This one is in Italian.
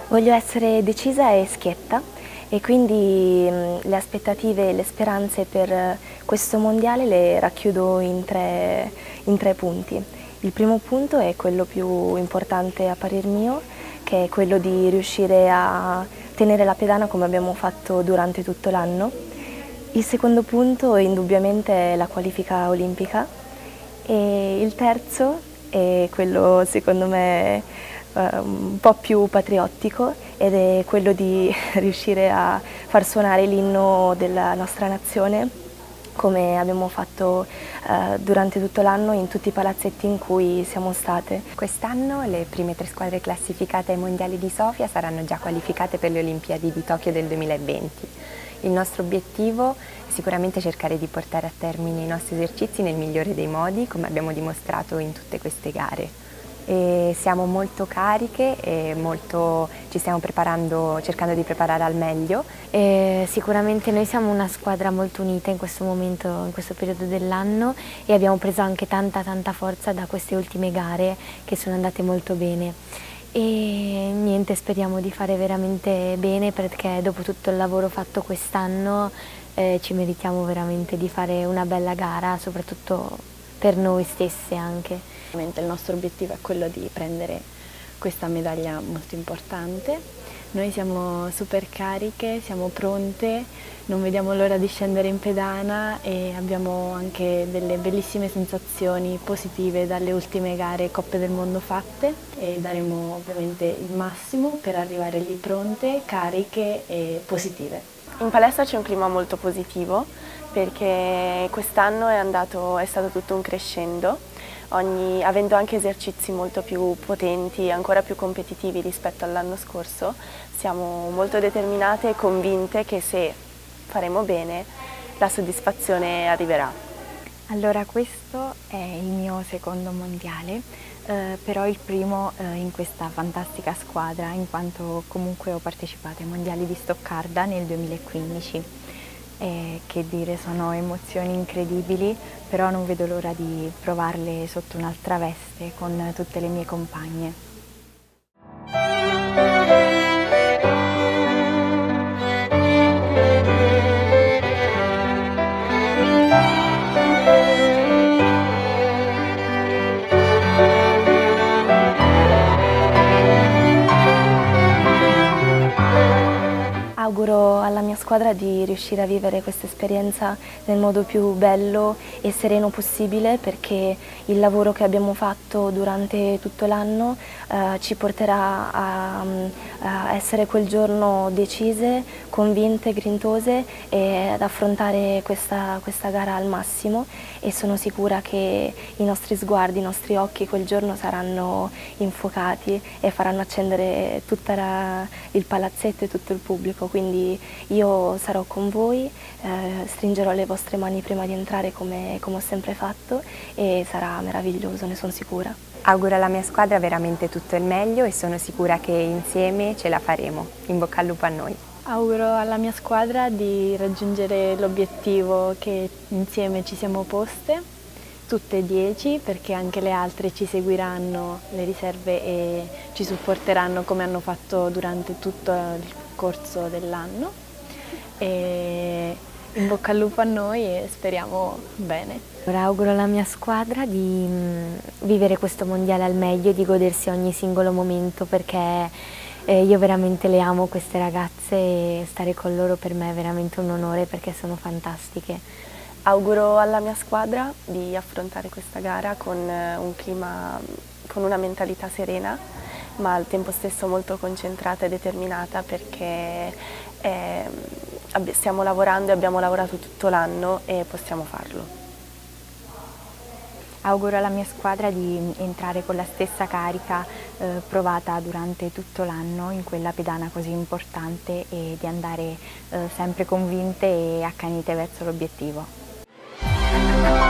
Voglio essere decisa e schietta e quindi le aspettative e le speranze per questo mondiale le racchiudo in tre punti. Il primo punto è quello più importante a parer mio, che è quello di riuscire a tenere la pedana come abbiamo fatto durante tutto l'anno. Il secondo punto indubbiamente è la qualifica olimpica e il terzo è quello secondo me un po' più patriottico ed è quello di riuscire a far suonare l'inno della nostra nazione come abbiamo fatto durante tutto l'anno in tutti i palazzetti in cui siamo state. Quest'anno le prime 3 squadre classificate ai Mondiali di Sofia saranno già qualificate per le Olimpiadi di Tokyo del 2020. Il nostro obiettivo è sicuramente cercare di portare a termine i nostri esercizi nel migliore dei modi, come abbiamo dimostrato in tutte queste gare. E siamo molto cariche e ci stiamo preparando, cercando di preparare al meglio. E sicuramente noi siamo una squadra molto unita in questo momento, in questo periodo dell'anno, e abbiamo preso anche tanta forza da queste ultime gare che sono andate molto bene. E niente, speriamo di fare veramente bene, perché dopo tutto il lavoro fatto quest'anno ci meritiamo veramente di fare una bella gara, soprattutto per noi stesse anche. Il nostro obiettivo è quello di prendere questa medaglia molto importante. Noi siamo super cariche, siamo pronte, non vediamo l'ora di scendere in pedana e abbiamo anche delle bellissime sensazioni positive dalle ultime gare Coppe del Mondo fatte e daremo ovviamente il massimo per arrivare lì pronte, cariche e positive. In palestra c'è un clima molto positivo perché quest'anno è stato tutto un crescendo, avendo anche esercizi molto più potenti, ancora più competitivi rispetto all'anno scorso. Siamo molto determinate e convinte che se faremo bene la soddisfazione arriverà. Allora, questo è il mio secondo mondiale, però il primo in questa fantastica squadra, in quanto comunque ho partecipato ai mondiali di Stoccarda nel 2015. Che dire, sono emozioni incredibili, però non vedo l'ora di provarle sotto un'altra veste con tutte le mie compagne. Auguro alla mia squadra di riuscire a vivere questa esperienza nel modo più bello e sereno possibile, perché il lavoro che abbiamo fatto durante tutto l'anno ci porterà a essere quel giorno decise, convinte, grintose e ad affrontare questa gara al massimo, e sono sicura che i nostri sguardi, i nostri occhi quel giorno saranno infuocati e faranno accendere tutto il palazzetto e tutto il pubblico. Quindi io sarò con voi, stringerò le vostre mani prima di entrare come ho sempre fatto, e sarà meraviglioso, ne sono sicura. Auguro alla mia squadra veramente tutto il meglio e sono sicura che insieme ce la faremo. In bocca al lupo a noi. Auguro alla mia squadra di raggiungere l'obiettivo che insieme ci siamo poste, tutte 10, perché anche le altre ci seguiranno, le riserve, e ci supporteranno come hanno fatto durante tutto il corso dell'anno. E in bocca al lupo a noi e speriamo bene. Auguro alla mia squadra di vivere questo mondiale al meglio e di godersi ogni singolo momento, perché io veramente le amo queste ragazze e stare con loro per me è veramente un onore, perché sono fantastiche. Auguro alla mia squadra di affrontare questa gara con un clima, con una mentalità serena, ma al tempo stesso molto concentrata e determinata, perché stiamo lavorando e abbiamo lavorato tutto l'anno e possiamo farlo. Auguro alla mia squadra di entrare con la stessa carica provata durante tutto l'anno in quella pedana così importante e di andare sempre convinte e accanite verso l'obiettivo.